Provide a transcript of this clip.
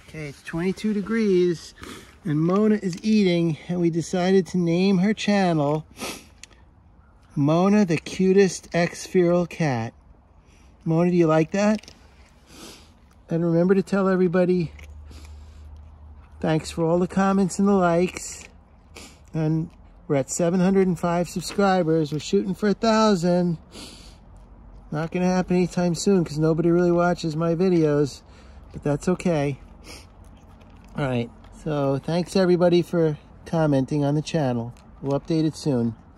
Okay, it's 22 degrees and Mona is eating, and we decided to name her channel Mona the Cutest Ex-Feral Cat. Mona, do you like that? And remember to tell everybody thanks for all the comments and the likes. And we're at 705 subscribers. We're shooting for 1,000. Not gonna happen anytime soon because nobody really watches my videos, but that's okay. All right, so thanks everybody for commenting on the channel. We'll update it soon.